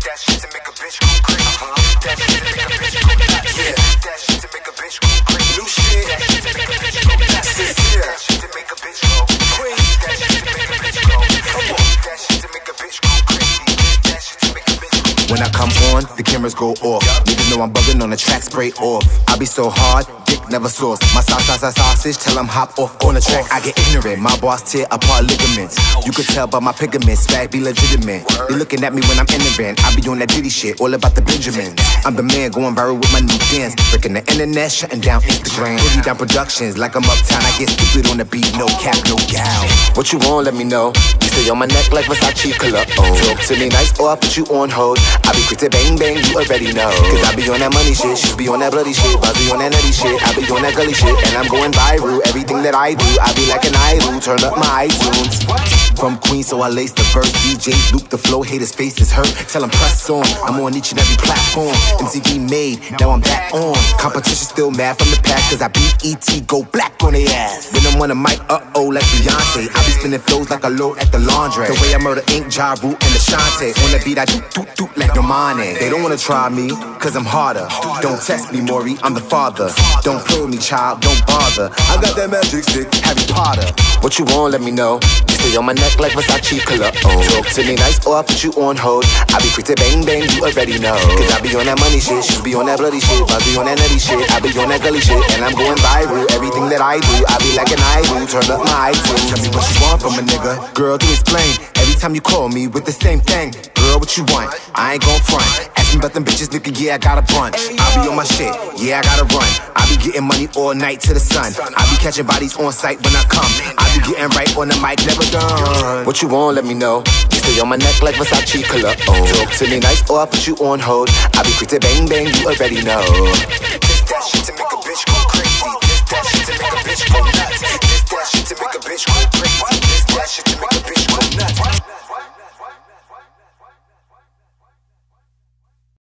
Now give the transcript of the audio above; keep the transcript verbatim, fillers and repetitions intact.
That shit to make a bitch go crazy. Uh-huh. That shit to make a bitch go nuts. Yeah. That shit to make a bitch go crazy. New shit. That shit to make a bitch go nuts. Yeah. That shit to make a bitch go crazy. That shit to make a bitch go. Come on. That shit to make a bitch go crazy. That shit to make a bitch go. When I come on, the cameras go off. Niggas know I'm bugging on the track, spray off. I be so hard, dick never sauce. My sauce, sauce, sausage, tell them hop off on the track. I get ignorant, my boss tear apart ligaments. You could tell by my pigments, swag be legitimate. They looking at me when I'm ignorant. I be doing that Diddy shit, all about the Benjamins. I'm the man going viral with my new dance. Breaking the internet, shutting down Instagram. Putting down productions like I'm uptown. I get stupid on the beat, no cap, no gal. What you want, let me know. You stay on my neck like Versace Cologne. Talk to me nice or I put you on hold. I be quick to bang bang, you already know. Cause I be on that money shit, she be on that bloody shit. I be on that nutty shit, I be on that gully shit. And I'm going viral, everything that I do, I be like an idol. Turn up my iTunes. From Queens, so I lace the verse. D Js loop the flow, haters' faces hurt. Tell them press on, I'm on each and every platform. M T V made, now I'm back on. Competition still mad from the past, cause I beat E T, go black on their ass. When I'm on the mic, uh-oh, like Beyonce. I be spinning flows like a load at the laundry. The way I murder Ink, Ja Rule, and Ashante. On the beat, I do do do like Domane. They don't wanna try me, cause I'm harder. Don't test me, Maury, I'm the father. Don't play with me, child, don't bother. I got that magic stick, Harry Potter. What you want, let me know. You stay on my neck like Versace Cologne. Talk to me nice or I put you on hold. I be quick to bang bang, you already know. Cause I be on that money shit, she be on that bloody shit. I be on that nutty shit, I be on that gully shit. And I'm going viral, everything that I do, I be like an idol. Turn up my iTunes. Tell me what you want from a nigga, girl, do explain. Every time you call me with the same thing. Girl, what you want? I ain't gon' front. Ask me about them bitches, nigga, yeah, I got a bunch. I be on my shit, yeah, I gotta run. I be getting money all night to the sun. I be catching bodies on sight when I come. I be getting right on the mic, never done. What you want, let me know. You stay on my neck like Versace Cologne. Talk to me nice or I put you on hold. I be quick to bang bang, you already know. That shit to make a bitch go crazy.